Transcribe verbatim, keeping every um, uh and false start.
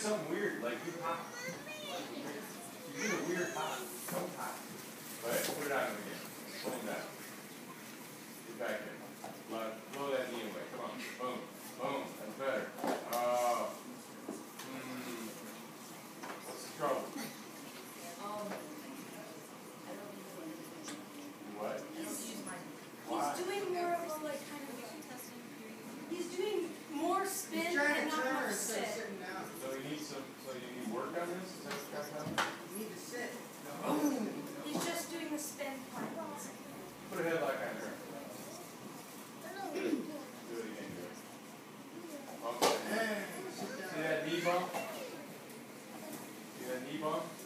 something weird, like you pop. You did a weird pop. Don't pop. Go ahead, put it on him again. Pull him down. Get back in. Blow, blow that knee away. Come on. Boom. Boom. That's better. Oh. Mm. What's the trouble? Um, I don't use one. What? I don't use mine. Why? He's doing more of a like kind of he's doing more spin He's trying and to not turn much instead of sit. sitting down. So you need some. So you need work on this. Is that what's got happening? You need to sit. Boom. He's just doing the spin part. Put a headlock on her. Do it again. Do it. Okay. Hey, sit down. See that knee bump? See that knee bump?